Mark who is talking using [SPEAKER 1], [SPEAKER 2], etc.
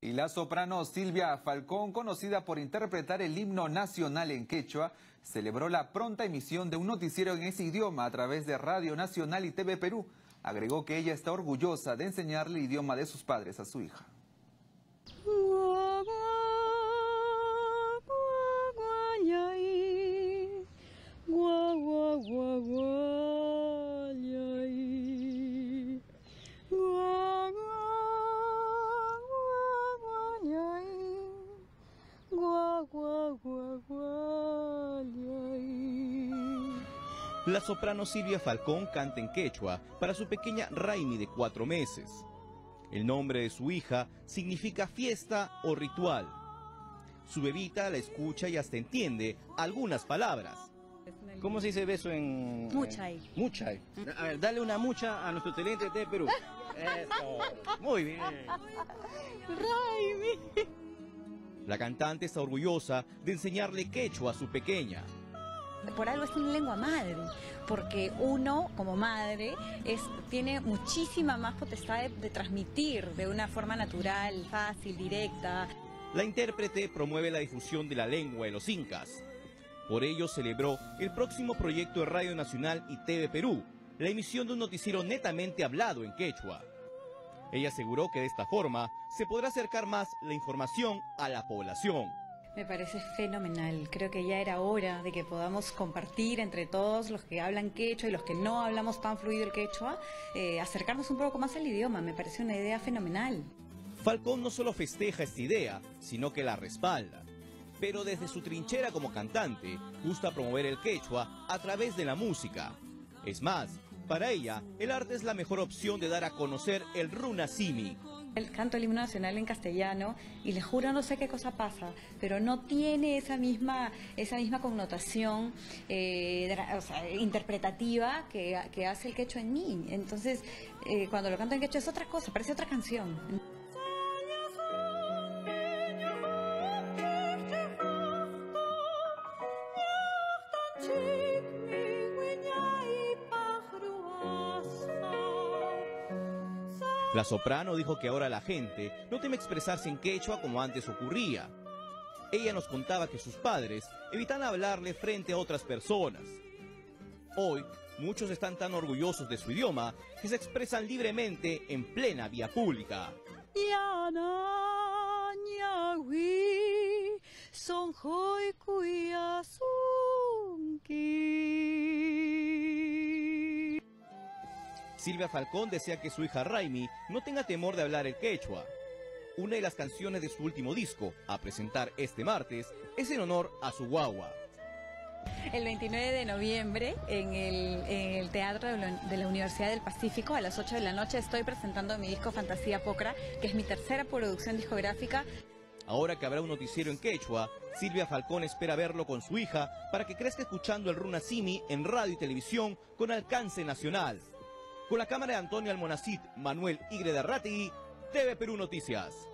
[SPEAKER 1] Y la soprano Silvia Falcón, conocida por interpretar el himno nacional en quechua, celebró la pronta emisión de un noticiero en ese idioma a través de Radio Nacional y TV Perú. Agregó que ella está orgullosa de enseñarle el idioma de sus padres a su hija.
[SPEAKER 2] La soprano Silvia Falcón canta en quechua para su pequeña Raimi de 4 meses. El nombre de su hija significa fiesta o ritual. Su bebita la escucha y hasta entiende algunas palabras. ¿Cómo se dice beso en...?
[SPEAKER 3] Muchay.
[SPEAKER 2] Muchay. A ver, dale una mucha a nuestro teniente de Perú. Eso. Muy bien.
[SPEAKER 3] Raimi.
[SPEAKER 2] La cantante está orgullosa de enseñarle quechua a su pequeña.
[SPEAKER 3] Por algo es una lengua madre, porque uno como madre tiene muchísima más potestad de transmitir de una forma natural, fácil, directa.
[SPEAKER 2] La intérprete promueve la difusión de la lengua de los incas. Por ello celebró el próximo proyecto de Radio Nacional y TV Perú, la emisión de un noticiero netamente hablado en quechua. Ella aseguró que de esta forma se podrá acercar más la información a la población.
[SPEAKER 3] Me parece fenomenal, creo que ya era hora de que podamos compartir entre todos los que hablan quechua y los que no hablamos tan fluido el quechua, acercarnos un poco más al idioma, me parece una idea fenomenal.
[SPEAKER 2] Falcón no solo festeja esta idea, sino que la respalda. Pero desde su trinchera como cantante, gusta promover el quechua a través de la música. Es más, para ella, el arte es la mejor opción de dar a conocer el Runasimi.
[SPEAKER 3] Canto el himno nacional en castellano y le juro no sé qué cosa pasa, pero no tiene esa misma connotación interpretativa que hace el quechua en mí. Entonces, cuando lo canto en quechua es otra cosa, parece otra canción.
[SPEAKER 2] La soprano dijo que ahora la gente no teme expresarse en quechua como antes ocurría. Ella nos contaba que sus padres evitan hablarle frente a otras personas. Hoy, muchos están tan orgullosos de su idioma que se expresan libremente en plena vía pública. Silvia Falcón desea que su hija Raimi no tenga temor de hablar el quechua. Una de las canciones de su último disco, a presentar este martes, es en honor a su guagua.
[SPEAKER 3] El 29 de noviembre, en el Teatro de la Universidad del Pacífico, a las 8 de la noche, estoy presentando mi disco Fantasía Pocra, que es mi tercera producción discográfica.
[SPEAKER 2] Ahora que habrá un noticiero en quechua, Silvia Falcón espera verlo con su hija para que crezca escuchando el Runasimi en radio y televisión con alcance nacional. Con la cámara de Antonio Almonacid, Manuel Igredarrategui, TV Perú Noticias.